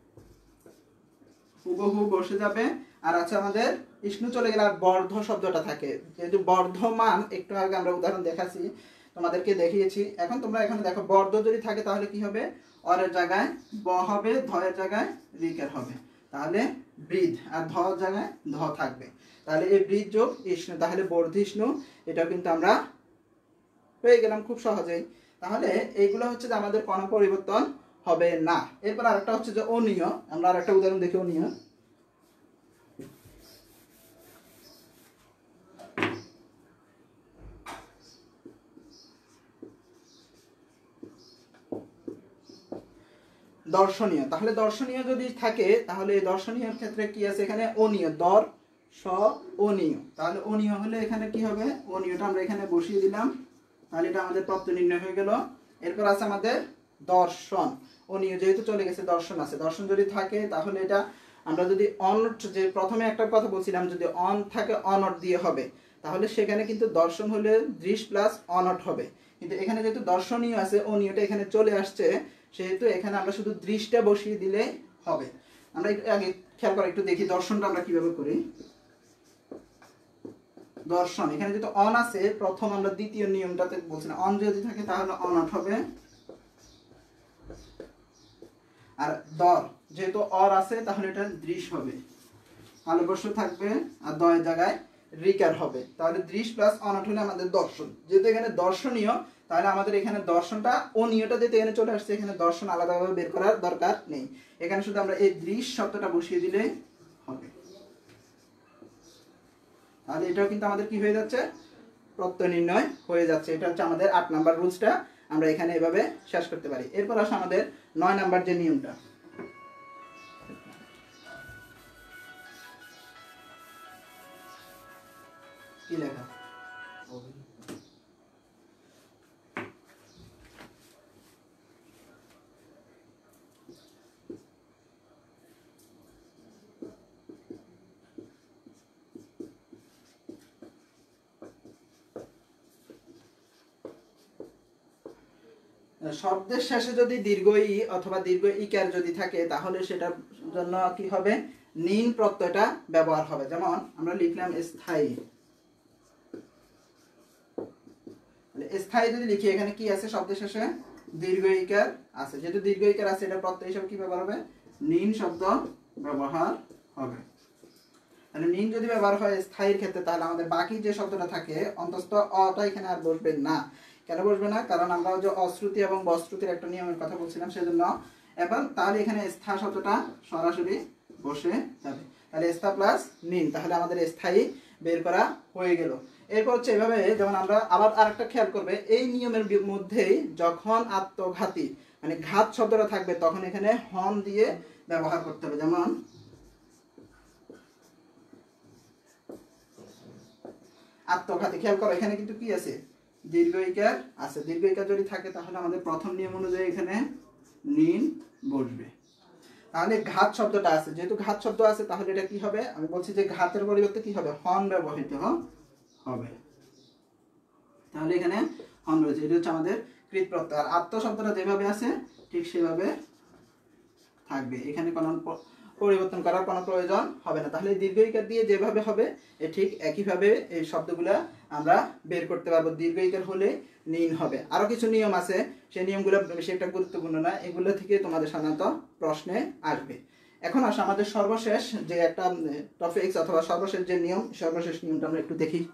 হুবহু বসে যাবে। আর আছে আমাদের ইষ্ণু চলে গেলে আর বর্ধ শব্দটা থাকে। যেহেতু বর্ধমান, একটু আগে আমরা উদাহরণ দেখাচ্ছি, তোমাদেরকে দেখিয়েছি। এখন তোমরা এখানে দেখো বর্ধ যদি থাকে তাহলে কি হবে? অরের জায়গায় ব হবে, ধয়ের জায়গায় রিকের হবে। তাহলে বৃদ্ধ, আর ধ জায়গায় ধ থাকবে। তাহলে এই বৃদ্ধ যোগ ইষ্ণু, তাহলে বর্ধিষ্ণু। এটাও কিন্তু আমরা পেয়ে গেলাম খুব সহজেই। তাহলে এইগুলো হচ্ছে যে আমাদের কোনো পরিবর্তন হবে না। এরপর আরেকটা হচ্ছে যে অনিয়। আমরা আরেকটা উদাহরণ দেখি অনিয়। দর্শনীয়। তাহলে দর্শনীয় যদি থাকে তাহলে এই দর্শনীয় ক্ষেত্রে কি আছে? এখানে অনিয়, দর স অনিয়। তাহলে অনিয় হলে এখানে কি হবে? অনিয়টা আমরা এখানে বসিয়ে দিলাম। তাহলে এটা আমাদের প্রত্যয় নির্ণয় হয়ে গেল। এরপর আছে আমাদের দর্শন। অনিয় যেহেতু চলে গেছে, দর্শন আছে। দর্শন যদি থাকে তাহলে এটা আমরা যদি অনট, যে প্রথমে একটা কথা বলছিলাম, যদি অন থাকে অনট দিয়ে হবে, তাহলে সেখানে কিন্তু দর্শন হলে দৃশ প্লাস অনট হবে। কিন্তু এখানে যেহেতু দর্শনীয় আছে, অনিয়টা এখানে চলে আসছে, সেহেতু এখানে আমরা শুধু দৃষ্টা বসিয়ে দিলে হবে। আমরা একটু আগে খেয়াল করে একটু দেখি দর্শনটা আমরা কিভাবে করি। দর্শন এখানে যেহেতু অন আছে, প্রথম আমরা দ্বিতীয় নিয়মটাতে বলছি না, অন যদি থাকে তাহলে অনট হবে। আর দর যেহেতু অর আছে তাহলে এটা দৃশ হবে, আলোবর্ষ থাকবে, আর দয়ের জায়গায় রিকার হবে। তাহলে দৃশ প্লাস অনট হলে আমাদের দর্শন। যেহেতু এখানে দর্শনীয় তাহলে আমাদের এখানে দর্শনটা অনিয়টা যেহেতু এখানে চলে আসছে, এখানে দর্শন আলাদাভাবে বের করার দরকার নেই। এখানে শুধু আমরা এই দৃশ শব্দটা বসিয়ে দিলেই হবে। তাহলে এটাও কিন্তু আমাদের কি হয়ে যাচ্ছে? প্রত্যয় নির্ণয় হয়ে যাচ্ছে। এটা হচ্ছে আমাদের আট নাম্বার রুলসটা, আমরা এখানে এভাবে শেষ করতে পারি। এরপর আসে আমাদের নয় নাম্বার যে নিয়মটা। কি লেখা? শব্দের শেষে যদি দীর্ঘ ই অথবা দীর্ঘ ইকার যদি থাকে তাহলে সেটার জন্য কি হবে? নিন প্রত্যয়টা ব্যবহার হবে। যেমন আমরা লিখলাম স্থায়ী। স্থায়ী যদি লিখি, এখানে কি আছে? শব্দের শেষে দীর্ঘ ইকার আছে। যেহেতু দীর্ঘ ইকার আছে, এটা প্রত্যয় হিসেবে কি ব্যবহার হবে? নিন শব্দ ব্যবহার হবে। তাহলে নিন যদি ব্যবহার হয় স্থায়ীর ক্ষেত্রে, তাহলে আমাদের বাকি যে শব্দটা থাকে অন্তস্থ অটা এখানে আর বসবে না। কেন বসবে না? কারণ আমরা যে অশ্রুতি এবং বশ্রুতির একটা নিয়মের কথা বলছিলাম, সেজন্য। এবং তাহলে এখানে স্থা শব্দটা সরাসরি বসে যাবে। তাহলে স্থা প্লাস নিন, তাহলে আমাদের স্থায়ী বের করা হয়ে গেল। এরপর হচ্ছে এভাবে, যেমন আমরা আবার আরেকটা খেয়াল করবে, এই নিয়মের মধ্যেই যখন আত্মঘাতী মানে ঘাত শব্দটা থাকবে তখন এখানে হন দিয়ে ব্যবহার করতে হবে। যেমন আত্মঘাতী, খেয়াল করো এখানে কিন্তু কি আছে? দীর্ঘ ইকার আছে। দীর্ঘ ইকার যদি থাকে তাহলে আমাদের প্রথম নিয়ম অনুযায়ী এখানে নিন বসবে। তাহলে ঘাত শব্দটা আছে, যেহেতু ঘাত শব্দ আছে তাহলে এটা কি হবে? আমি বলছি যে ঘাতের পরিবর্তে কি হবে? হন ব্যবহৃত হবে। তাহলে এখানে হন রয়েছে, এটা হচ্ছে আমাদের কৃত প্রত্যয়। আর আত্ম শব্দটা যেভাবে আছে ঠিক সেভাবে থাকবে, এখানে কোনো পরিবর্তন করার কোনো প্রয়োজন হবে না। তাহলে দীর্ঘ ইকার দিয়ে যেভাবে হবে এ ঠিক একইভাবে এই শব্দগুলা আমরা বের করতে পারবো। দীর্ঘ ইকার হলে নীন হবে। আরও কিছু নিয়ম আছে, সেই নিয়মগুলো বেশি একটা গুরুত্বপূর্ণ না, এগুলো থেকে তোমাদের সাধারণত প্রশ্নে আসবে। এখন আসে আমাদের সর্বশেষ যে একটা টপিকস অথবা সর্বশেষ যে নিয়ম, সর্বশেষ নিয়মটা আমরা একটু দেখি।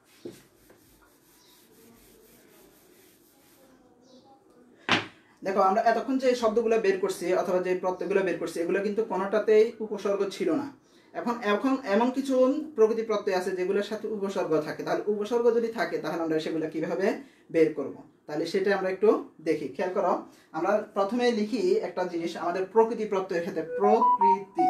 দেখো আমরা এতক্ষণ যে শব্দগুলো বের করছি অথবা যে প্রত্যয়গুলো বের করছি এগুলো কিন্তু কোনোটাতেই উপসর্গ ছিল না। এখন এখন এমন কিছু প্রকৃতি প্রত্যয় আছে যেগুলোর সাথে উপসর্গ থাকে। তাহলে উপসর্গ যদি থাকে তাহলে আমরা সেগুলো কিভাবে বের করব, তাহলে সেটা আমরা একটু দেখি। খেয়াল করো, আমরা প্রথমে লিখি একটা জিনিস আমাদের প্রকৃতি প্রত্যয়ের ক্ষেত্রে, প্রকৃতি।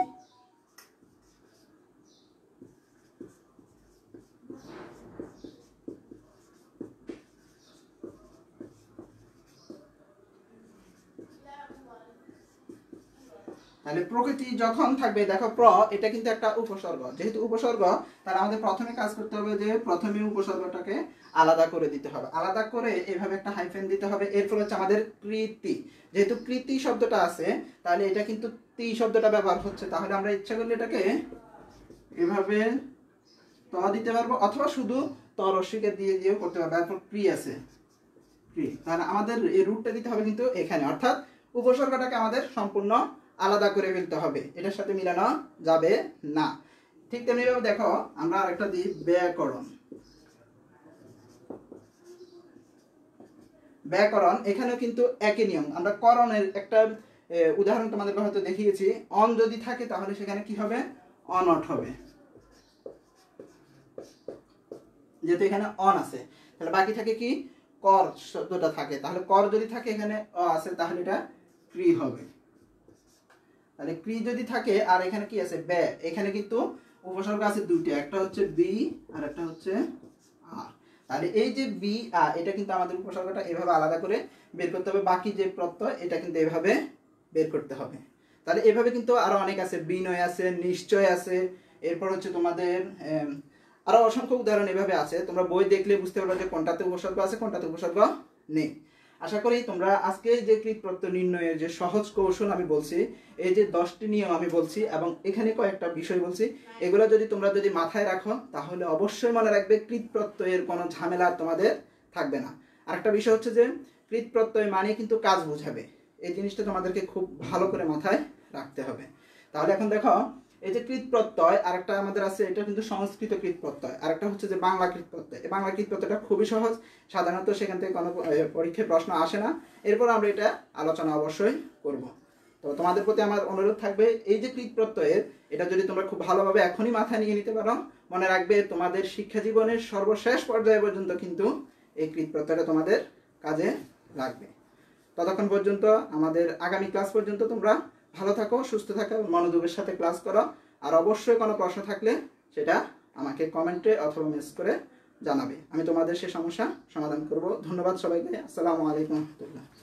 তাহলে প্রকৃতি যখন থাকবে, দেখো প্র এটা কিন্তু একটা উপসর্গ, যেহেতু উপসর্গ তাহলে আমাদের প্রথমে কাজ করতে হবে যে প্রথমে উপসর্গটাকে আলাদা করে দিতে হবে। আলাদা করে এভাবে একটা হাইফেন দিতে হবে। এরপর হচ্ছে আমাদের কৃতি, যেহেতু কৃতি শব্দটা আছে তাহলে এটা কিন্তু তি শব্দটা ব্যবহার হচ্ছে। তাহলে আমরা ইচ্ছা করলে এটাকে এভাবে ত দিতে পারবো অথবা শুধু ত রস্যিকে দিয়ে দিয়েও করতে পারবো। এরপর ক্রি আছে, ক্রি, তাহলে আমাদের এই রুটটা দিতে হবে কিন্তু এখানে, অর্থাৎ উপসর্গটাকে আমাদের সম্পূর্ণ আলাদা করে ফেলতে হবে, এটার সাথে মিলানো যাবে না। ঠিক তেমনিভাবে দেখো আমরা আরেকটা দিই ব্যাকরণ। ব্যাকরণ এখানেও কিন্তু একই নিয়ম। আমরা করণের একটা উদাহরণ তোমাদেরকে হয়তো দেখিয়েছি। অন যদি থাকে তাহলে সেখানে কি হবে, অনট হবে, যেহেতু এখানে অন আছে। তাহলে বাকি থাকে কি, কর শব্দটা থাকে। তাহলে কর যদি থাকে এখানে অ আছে তাহলে এটা ক্রি হবে। তাহলে ক্রি যদি থাকে আর এখানে কি আছে, বে, এখানে কিন্তু উপসর্গ আছে দুইটা, একটা হচ্ছে বি আর একটা হচ্ছে আর। তাহলে এই যে বি আ এটা কিন্তু আমাদের উপসর্গটা এভাবে আলাদা করে বের করতে হবে। বাকি যে প্রত্যয় এটা কিন্তু এভাবে বের করতে হবে। তাহলে এভাবে কিন্তু আরো অনেক আছে, বিনয় আছে, নিশ্চয় আছে, এরপর হচ্ছে তোমাদের আরো অসংখ্য উদাহরণ এভাবে আছে। তোমরা বই দেখলে বুঝতে পারবে যে কোনটাতে উপসর্গ আছে কোনটাতে উপসর্গ নেই। আশা করি তোমরা আজকে যে কৃত প্রত্যয় নির্ণয়ের যে সহজ কৌশল আমি বলছি, এই যে দশটি নিয়ম আমি বলছি এবং এখানে কয়েকটা বিষয় বলছি, এগুলো যদি তোমরা যদি মাথায় রাখো তাহলে অবশ্যই মনে রাখবে কৃত প্রত্যয়ের কোনো ঝামেলা তোমাদের থাকবে না। আরেকটা বিষয় হচ্ছে যে কৃত প্রত্যয় মানে কিন্তু কাজ বোঝাবে, এই জিনিসটা তোমাদেরকে খুব ভালো করে মাথায় রাখতে হবে। তাহলে এখন দেখো এই যে কৃত প্রত্যয় আরেকটা আমাদের আছে, এটা কিন্তু সংস্কৃত কৃত প্রত্যয়, আরেকটা হচ্ছে যে বাংলা কৃত প্রত্যয়। এই বাংলা কৃত প্রত্যয়টা খুবই সহজ, সাধারণত সেখান থেকে কোনো পরীক্ষায় প্রশ্ন আসে না। এরপর আমরা এটা আলোচনা অবশ্যই করব। তো তোমাদের প্রতি আমার অনুরোধ থাকবে এই যে কৃত প্রত্যয়ের এটা যদি তোমরা খুব ভালোভাবে এখনই মাথায় নিয়ে নিতে পারো, মনে রাখবে তোমাদের শিক্ষা জীবনের সর্বশেষ পর্যায় পর্যন্ত কিন্তু এই কৃত প্রত্যয়টা তোমাদের কাজে লাগবে। ততক্ষণ পর্যন্ত আমাদের আগামী ক্লাস পর্যন্ত তোমরা ভালো থাকো, সুস্থ থাকো, মনোযোগের সাথে ক্লাস করো। আর অবশ্যই কোনো প্রশ্ন থাকলে সেটা আমাকে কমেন্টে অথবা মেসেজ করে জানাবে, আমি তোমাদের সে সমস্যা সমাধান করব। ধন্যবাদ সবাইকে। আসসালামু আলাইকুম রহমতুল্লাহ।